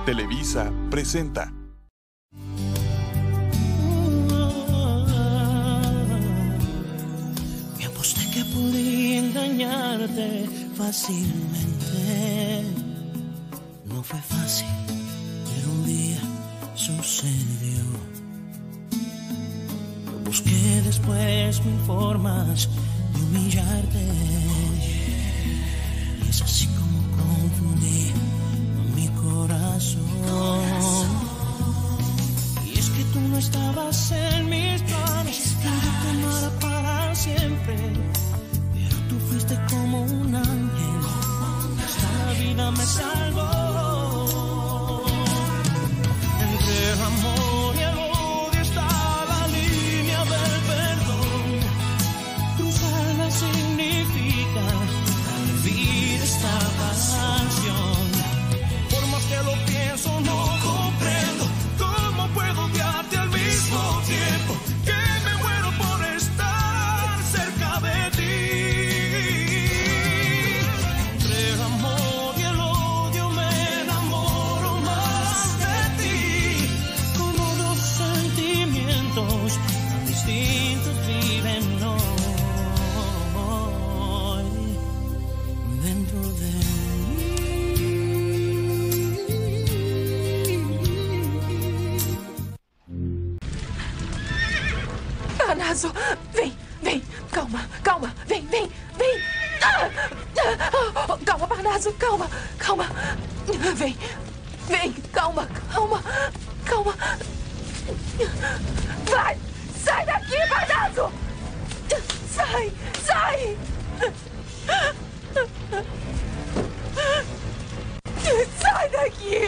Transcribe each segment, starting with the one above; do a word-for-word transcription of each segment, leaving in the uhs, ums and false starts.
Televisa presenta. Me aposté que podía engañarte fácilmente. No fue fácil, pero un día sucedió. Lo busqué después mil formas de humillarte. Y es así como confundí mi corazón. Y es que tú no estabas en mis planes, que yo te amara para siempre. Pero tú fuiste como un ángel, hasta la vida me salvó. Entre el amor y el odio está la línea del perdón. Cruzarla significa vivir esta pasión. Por más que lo pienso, no comprendo cómo puedo odiarte al mismo tiempo que me muero por estar cerca de ti. Entre el amor y el odio me enamoro más de ti. Como dos sentimientos tan distintos viven hoy dentro de mí. Parnaso, vem, vem, calma, calma, vem, vem, vem. Ah! Ah! Calma, Parnaso, calma, calma. Vem, vem, calma, calma, calma. Vai, sai daqui, Parnaso. Sai, sai. Sai daqui.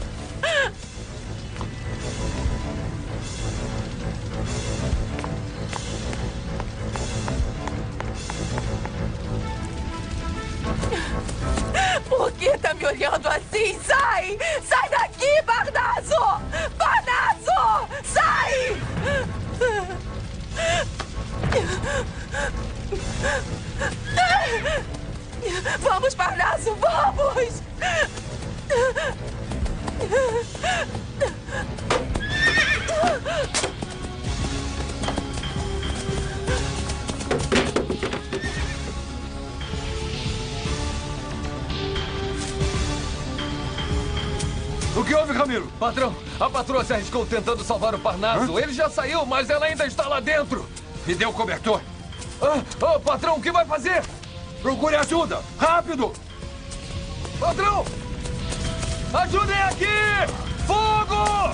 Por que tá me olhando assim? Sai! Sai daqui, Parnaso! Parnaso! Sai! Vamos, Parnaso, vamos! O que houve, Ramiro? Patrão, a patroa se arriscou tentando salvar o Parnaso. Hã? Ele já saiu, mas ela ainda está lá dentro. Me dê o cobertor. Ah, oh, patrão, o que vai fazer? Procure ajuda! Rápido! Patrão! Ajudem aqui! Fogo!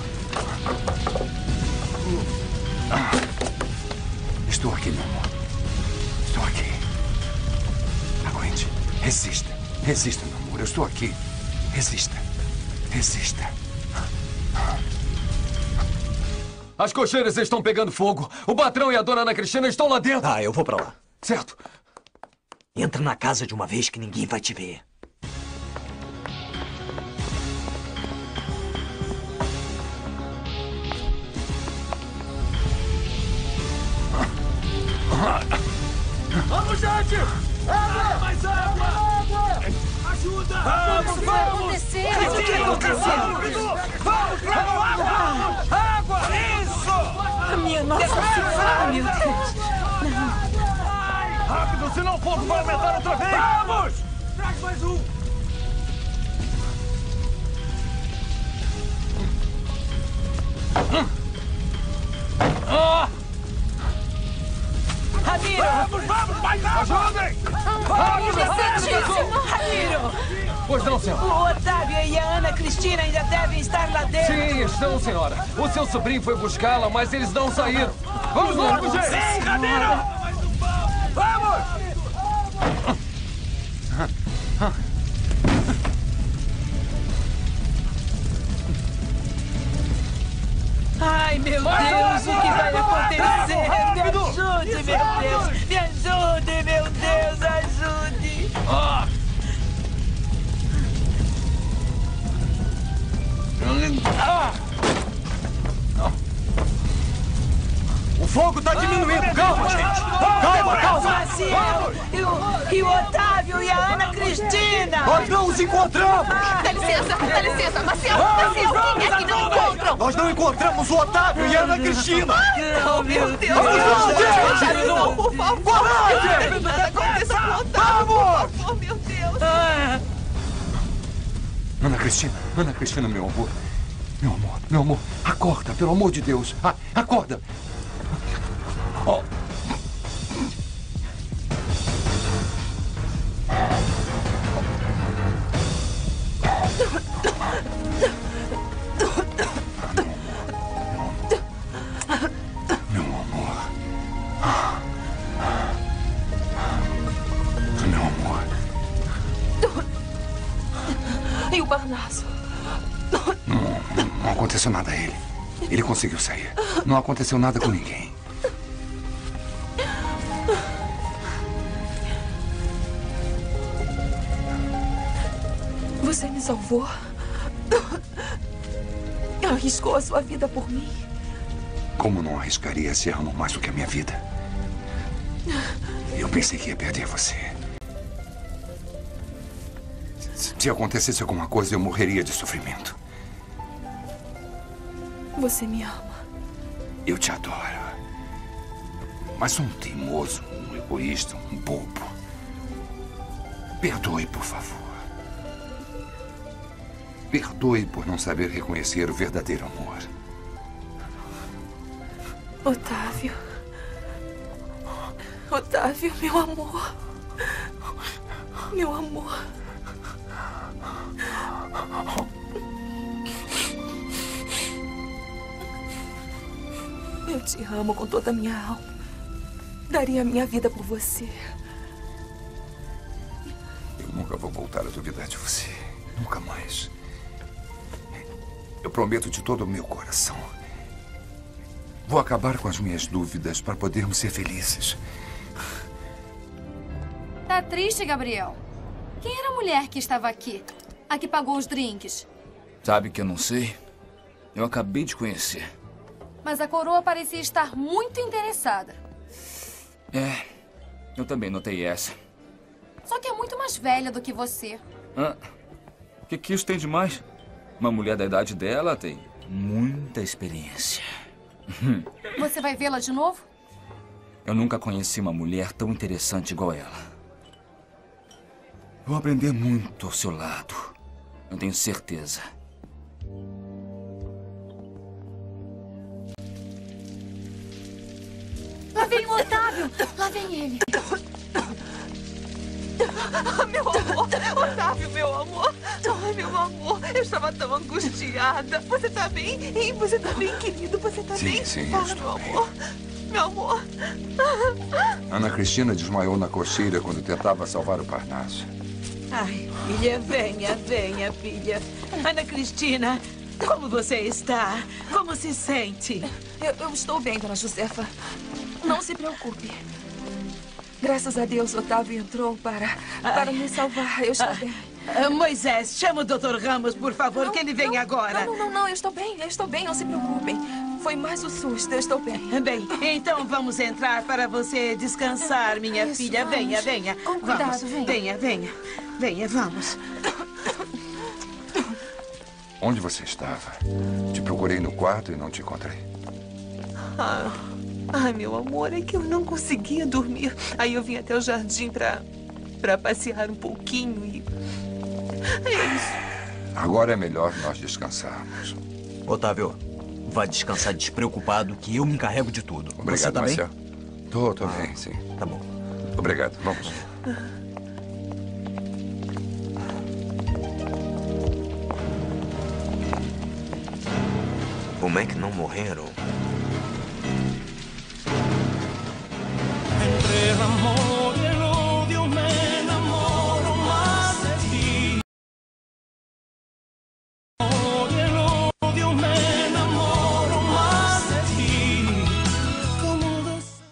Estou aqui, meu amor. Estou aqui. Aguente. Resista. Resista, meu amor. Eu estou aqui. Resista. Resista. As cocheiras estão pegando fogo. O patrão e a dona Ana Cristina estão lá dentro. Ah, eu vou pra lá. Certo. Entra na casa de uma vez que ninguém vai te ver. Vamos, gente! Água! Mais água! Água! Ajuda! Vamos, O que vamos! vai acontecer? O que está acontecendo? Vamos, vamos! Água! Água! Isso! A minha nossa senhora, meu Deus. Rápido, senão o fogo vai aumentar outra vez! Vamos! Traz mais um! Ah! Ramiro! Vamos, vamos! Mais água! Ajudem! Rápido, rápido! Ramiro! Pois não, senhora. O Otávio e a Ana Cristina ainda devem estar lá dentro. Sim, estão, senhora. O seu sobrinho foi buscá-la, mas eles não saíram. Vamos logo, gente! Vem, Ramiro! Vamos! Ai, meu Mais Deus, água, o que vai água, acontecer? rápido! Me ajude, Isso, meu rápido! Deus! Me ajude, meu Deus, ajude! Ah! Ah! O fogo está diminuindo. Calma, gente. Calma, calma. Maciel! E o, e o Otávio e a Ana Cristina! Nós não os encontramos! Dá licença, dá licença. Maciel, Maciel, quem é que não encontram? Nós não encontramos o Otávio e a Ana Cristina! Não, meu Deus. Coragem! Não, por favor. Coragem! Nada aconteça com o Otávio, por Vamos! favor, meu Deus. Ana Cristina, Ana Cristina, meu amor. Meu amor, meu amor, acorda, pelo amor de Deus. Ah, acorda. Oh. Meu amor. Meu amor. E o Parnaso? Não, não aconteceu nada a ele. Ele conseguiu sair. Não aconteceu nada com ninguém. Você me salvou. Arriscou a sua vida por mim. Como não arriscaria se amo mais do que a minha vida? Eu pensei que ia perder você. Se acontecesse alguma coisa, eu morreria de sofrimento. Você me ama. Eu te adoro. Mas sou um teimoso, um egoísta, um bobo. Perdoe, por favor. Perdoe por não saber reconhecer o verdadeiro amor. Otávio. Otávio, meu amor. Meu amor. Eu te amo com toda a minha alma. Daria a minha vida por você. Eu nunca vou voltar a duvidar de você. Nunca mais. Eu prometo de todo o meu coração. Vou acabar com as minhas dúvidas para podermos ser felizes. Tá triste, Gabriel? Quem era a mulher que estava aqui? A que pagou os drinks? Sabe que eu não sei? Eu acabei de conhecer. Mas a coroa parecia estar muito interessada. É, eu também notei essa. Só que é muito mais velha do que você. Ah, o que, que isso tem de mais? Uma mulher da idade dela tem muita experiência. Você vai vê-la de novo? Eu nunca conheci uma mulher tão interessante igual ela. Vou aprender muito ao seu lado. Eu tenho certeza. Lá vem o Otávio! Lá vem ele! Meu amor! Otávio, meu amor! Ai, meu amor! Eu estava tão angustiada. Você tá bem? Hein? Você tá bem, querido? Você tá Sim, bem? sim, eu Fala, estou meu bem. amor! Meu amor! Ana Cristina desmaiou na cocheira quando tentava salvar o Parnaso. Ai, filha, venha, venha, filha. Ana Cristina, como você está? Como se sente? Eu, eu estou bem, dona Josefa. Não se preocupe. Graças a Deus, Otávio entrou para, para me salvar. Eu estou bem. Ah, Moisés, chama o doutor Ramos, por favor, Não, que ele venha não, agora. Não, não, não, eu estou bem, eu estou bem, não se preocupem. Foi mais o susto, eu estou bem. Bem, então vamos entrar para você descansar, minha Isso, filha. vamos. Venha, venha. Com cuidado, vamos. venha. Venha, venha. Venha, vamos. Onde você estava? Te procurei no quarto e não te encontrei. Ah, ai, meu amor, é que eu não conseguia dormir. Aí eu vim até o jardim para para passear um pouquinho e... É isso. Agora é melhor nós descansarmos. Otávio, vá descansar despreocupado que eu me encarrego de tudo. Obrigado, Você tá Marcel. bem? Tô, tô bem, sim. Tá bom. Obrigado, vamos. Como é que não morreram? Entre el amor y el odio me enamoro más de ti. Amor y el odio me enamoro más de ti. Como dos...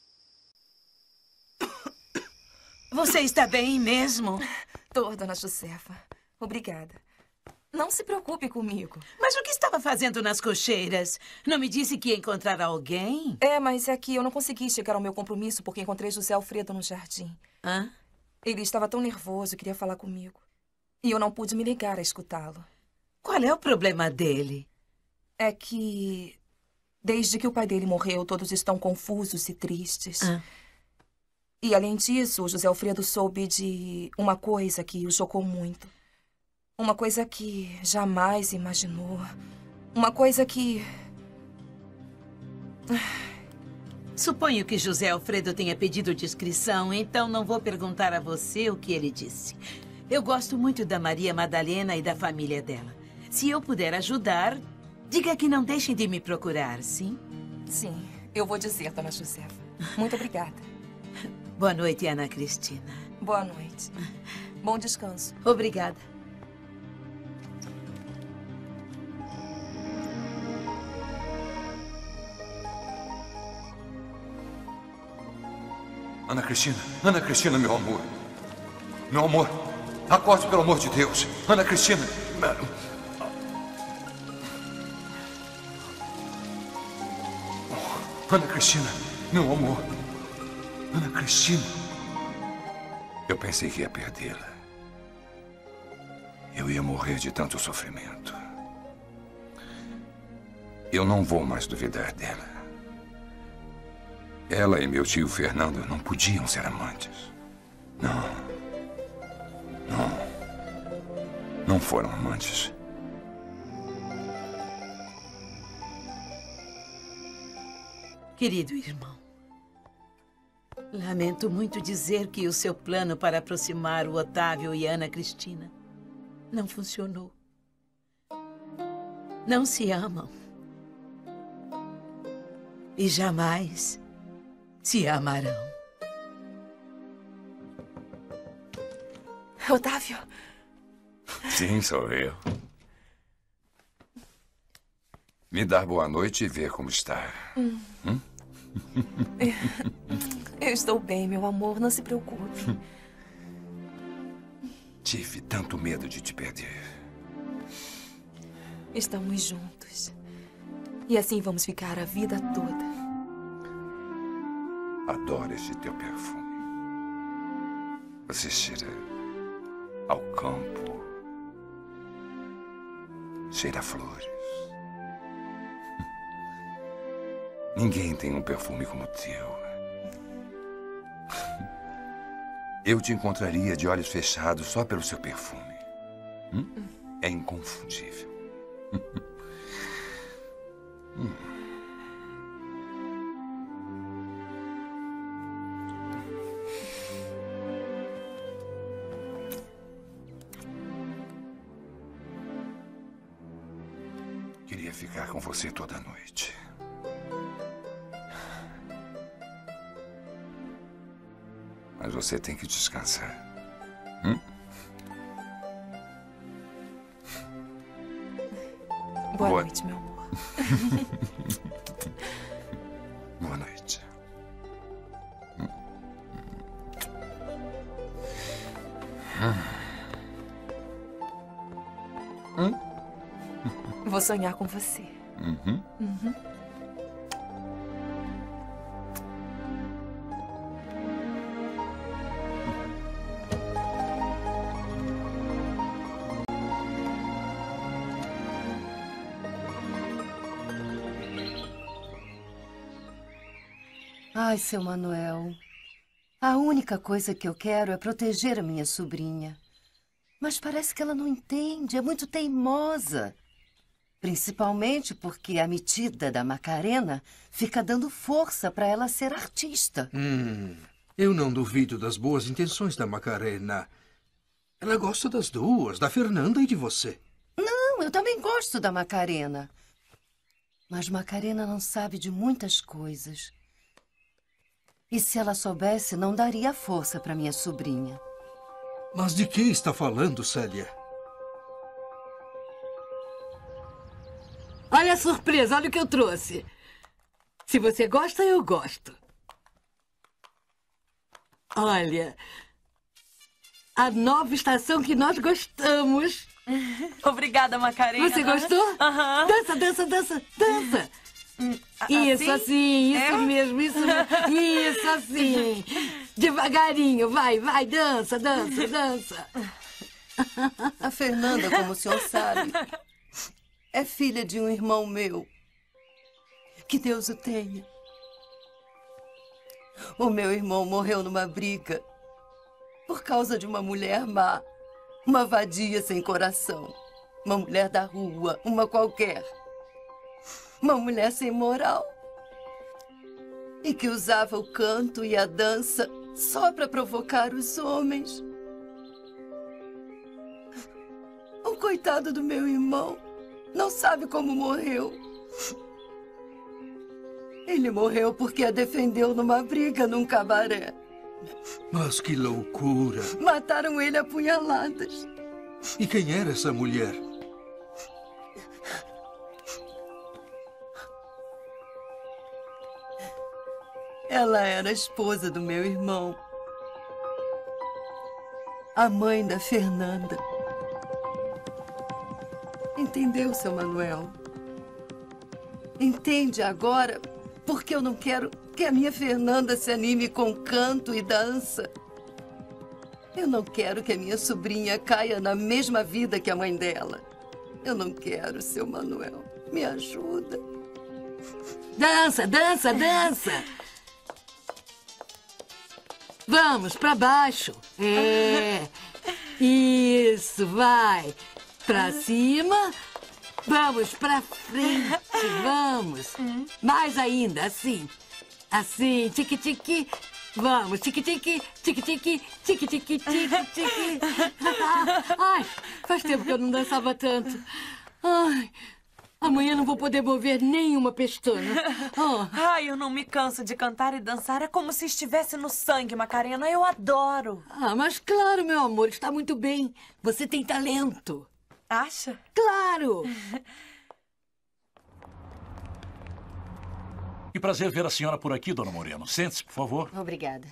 Você está bem mesmo? Tô, dona Josefa. Obrigada. Não se preocupe comigo. Mas o que estava fazendo nas cocheiras? Não me disse que ia encontrar alguém? É, mas é que eu não consegui chegar ao meu compromisso porque encontrei José Alfredo no jardim. Hã? Ele estava tão nervoso, queria falar comigo. E eu não pude me negar a escutá-lo. Qual é o problema dele? É que, desde que o pai dele morreu, todos estão confusos e tristes. Ah. E, além disso, o José Alfredo soube de uma coisa que o chocou muito. Uma coisa que jamais imaginou. Uma coisa que... Suponho que José Alfredo tenha pedido discrição, então não vou perguntar a você o que ele disse. Eu gosto muito da Maria Madalena e da família dela. Se eu puder ajudar, diga que não deixem de me procurar, sim? Sim, eu vou dizer, dona Josefa. Muito obrigada. Boa noite, Ana Cristina. Boa noite. Bom descanso. Obrigada. Ana Cristina, Ana Cristina, meu amor. Meu amor, acorde, pelo amor de Deus. Ana Cristina. Ana Cristina, meu amor. Ana Cristina. Eu pensei que ia perdê-la. Eu ia morrer de tanto sofrimento. Eu não vou mais duvidar dela. Ela e meu tio Fernando não podiam ser amantes. Não. Não. Não foram amantes. Querido irmão, lamento muito dizer que o seu plano para aproximar o Otávio e a Ana Cristina não funcionou. Não se amam. E jamais se amarão. Otávio. Sim, sou eu. Me dar boa noite e ver como está. Hum. Hum? Eu estou bem, meu amor. Não se preocupe. Tive tanto medo de te perder. Estamos juntos. E assim vamos ficar a vida toda. Adoro esse teu perfume. Você cheira ao campo. Cheira a flores. Ninguém tem um perfume como o teu. Eu te encontraria de olhos fechados só pelo seu perfume. Hum? É inconfundível. hum. Queria ficar com você toda a noite. Mas você tem que descansar. Hum? Boa, Boa noite, meu amor. Boa noite. Hum? Vou sonhar com você. Uhum. Uhum. Ai, seu Manuel, a única coisa que eu quero é proteger a minha sobrinha. Mas parece que ela não entende, é muito teimosa. Principalmente porque a metida da Macarena fica dando força para ela ser artista. Hum, eu não duvido das boas intenções da Macarena. Ela gosta das duas, da Fernanda e de você. Não, eu também gosto da Macarena. Mas Macarena não sabe de muitas coisas. E se ela soubesse, não daria força para minha sobrinha. Mas de que está falando, Célia? Olha a surpresa, olha o que eu trouxe. Se você gosta, eu gosto. Olha, a nova estação que nós gostamos. Obrigada, Macarena. Você gostou? Aham. Dança, dança, dança, dança. Isso, assim, isso É? mesmo, isso mesmo. Isso, assim. Devagarinho, vai, vai, dança, dança, dança. Fernanda, como o senhor sabe, é filha de um irmão meu. Que Deus o tenha. O meu irmão morreu numa briga por causa de uma mulher má, uma vadia sem coração, uma mulher da rua, uma qualquer, uma mulher sem moral e que usava o canto e a dança só para provocar os homens. O coitado do meu irmão não sabe como morreu. Ele morreu porque a defendeu numa briga num cabaré. Mas que loucura! Mataram ele a punhaladas. E quem era essa mulher? Ela era a esposa do meu irmão. A mãe da Fernanda. Entendeu, seu Manuel? Entende agora porque eu não quero que a minha Fernanda se anime com canto e dança. Eu não quero que a minha sobrinha caia na mesma vida que a mãe dela. Eu não quero, seu Manuel. Me ajuda. Dança, dança, dança. Vamos, pra baixo. É. Isso, vai. Pra cima. Vamos pra frente, vamos. Mais ainda, assim. Assim, tique-tique. Vamos, tique-tique, tique-tique, tique-tique, tique-tique. Ai, faz tempo que eu não dançava tanto. Ai, amanhã não vou poder mover nenhuma pestana. Oh. Ai, eu não me canso de cantar e dançar. É como se estivesse no sangue, Macarena. Eu adoro. Ah, mas claro, meu amor, está muito bem. Você tem talento. Acha? Claro! Que prazer ver a senhora por aqui, dona Moreno. Sente-se, por favor. Obrigada.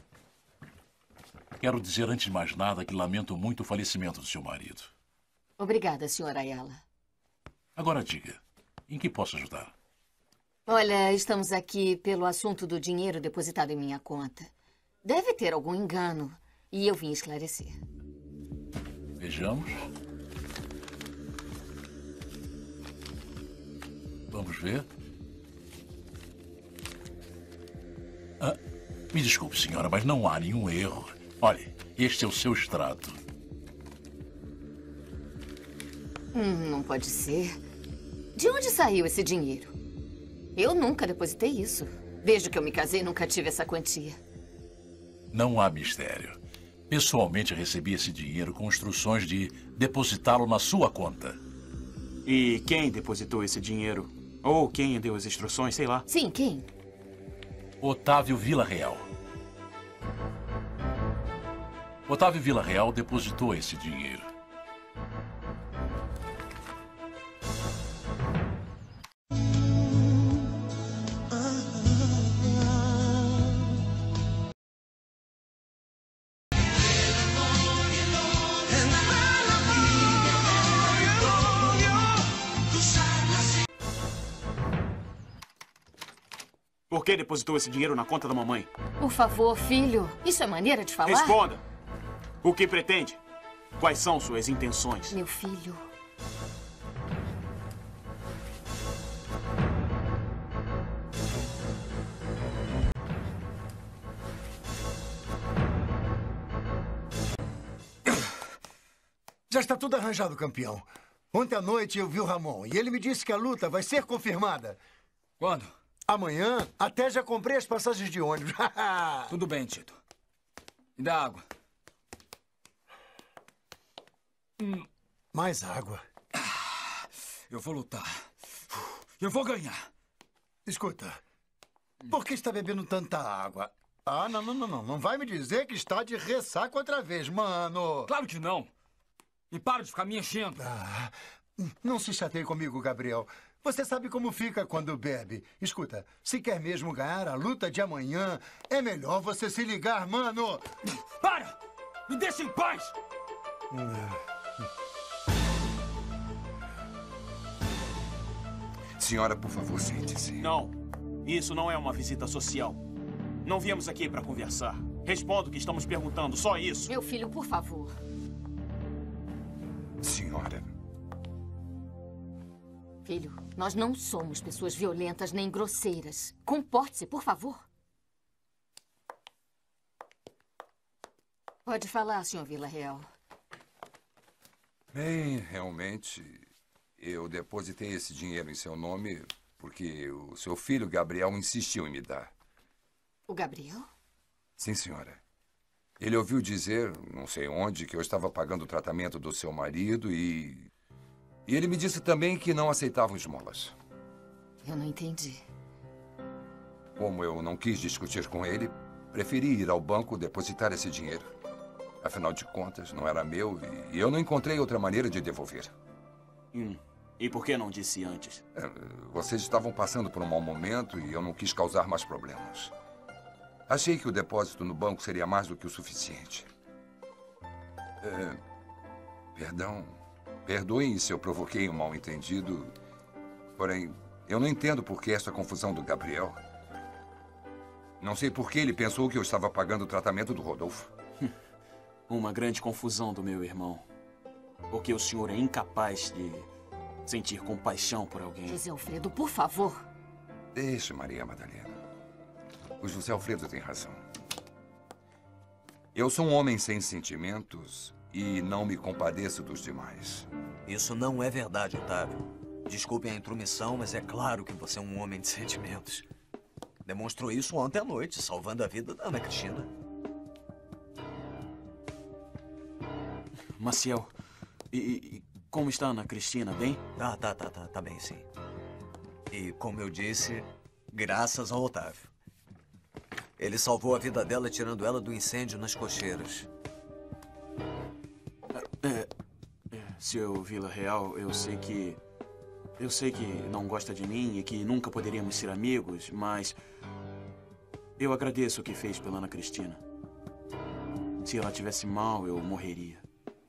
Quero dizer, antes de mais nada, que lamento muito o falecimento do seu marido. Obrigada, senhora Ayala. Agora diga, em que posso ajudar? Olha, estamos aqui pelo assunto do dinheiro depositado em minha conta. Deve ter algum engano e eu vim esclarecer. Vejamos. Vamos ver. Ah, me desculpe, senhora, mas não há nenhum erro. Olhe, este é o seu extrato. Hum, não pode ser. De onde saiu esse dinheiro? Eu nunca depositei isso. Desde que eu me casei, nunca tive essa quantia. Não há mistério. Pessoalmente recebi esse dinheiro com instruções de depositá-lo na sua conta. E quem depositou esse dinheiro? Ou quem deu as instruções, sei lá. Sim, quem? Otávio Villarreal. Otávio Villarreal depositou esse dinheiro. Por que depositou esse dinheiro na conta da mamãe? Por favor, filho. Isso é maneira de falar? Responda. O que pretende? Quais são suas intenções? Meu filho. Já está tudo arranjado, campeão. Ontem à noite eu vi o Ramon e ele me disse que a luta vai ser confirmada. Quando? Amanhã. Até já comprei as passagens de ônibus. Tudo bem, Tito. Me dá água. Hum. Mais água. Eu vou lutar. Eu vou ganhar. Escuta, por que está bebendo tanta água? Ah, não, não, não, não. Não vai me dizer que está de ressaca outra vez, mano. Claro que não. E para de ficar me enchendo. Ah, não se chateie comigo, Gabriel. Você sabe como fica quando bebe. Escuta, se quer mesmo ganhar a luta de amanhã, é melhor você se ligar, mano. Para! Me deixa em paz! Senhora, por favor, sente-se. Não. Isso não é uma visita social. Não viemos aqui para conversar. Responda o que estamos perguntando, só isso. Meu filho, por favor. Filho, nós não somos pessoas violentas nem grosseiras. Comporte-se, por favor. Pode falar, senhor Villarreal. Bem, realmente, eu depositei esse dinheiro em seu nome porque o seu filho, Gabriel, insistiu em me dar. O Gabriel? Sim, senhora. Ele ouviu dizer, não sei onde, que eu estava pagando o tratamento do seu marido e... E ele me disse também que não aceitavam esmolas. Eu não entendi. Como eu não quis discutir com ele, preferi ir ao banco depositar esse dinheiro. Afinal de contas, não era meu e eu não encontrei outra maneira de devolver. Hum. E por que não disse antes? É, vocês estavam passando por um mau momento e eu não quis causar mais problemas. Achei que o depósito no banco seria mais do que o suficiente. É, perdão. Perdoem se eu provoquei um mal-entendido. Porém, eu não entendo por que essa confusão do Gabriel. Não sei por que ele pensou que eu estava pagando o tratamento do Rodolfo. Uma grande confusão do meu irmão. Porque o senhor é incapaz de sentir compaixão por alguém. José Alfredo, por favor. Deixe, Maria Madalena. O José Alfredo tem razão. Eu sou um homem sem sentimentos e não me compadeço dos demais. Isso não é verdade, Otávio. Desculpem a intromissão, mas é claro que você é um homem de sentimentos. Demonstrou isso ontem à noite, salvando a vida da Ana Cristina. Maciel, e, e como está a Ana Cristina, bem? Ah, tá, tá, tá, tá bem, sim. E como eu disse, graças ao Otávio. Ele salvou a vida dela tirando ela do incêndio nas cocheiras. É, é, seu Villarreal, eu sei que... Eu sei que não gosta de mim e que nunca poderíamos ser amigos, mas... Eu agradeço o que fez pela Ana Cristina. Se ela tivesse mal, eu morreria.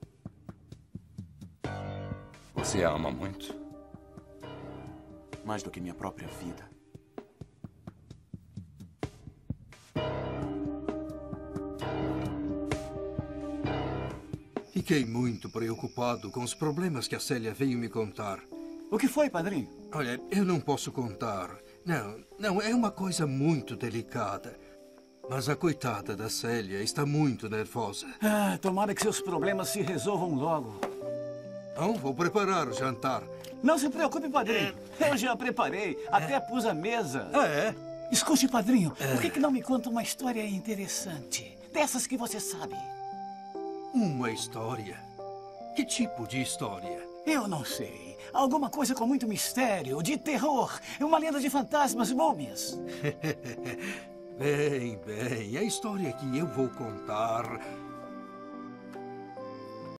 Você a ama muito? Mais do que minha própria vida. Fiquei muito preocupado com os problemas que a Célia veio me contar. O que foi, padrinho? Olha, eu não posso contar. Não, não, é uma coisa muito delicada. Mas a coitada da Célia está muito nervosa. Ah, tomara que seus problemas se resolvam logo. Então, vou preparar o jantar. Não se preocupe, padrinho. Eu já preparei. Até pus a mesa. Ah, é? Escute, padrinho. É. Por que, que não me conta uma história interessante? Dessas que você sabe. Uma história? Que tipo de história? Eu não sei. Alguma coisa com muito mistério, de terror. Uma lenda de fantasmas, múmias. Bem, bem. A história que eu vou contar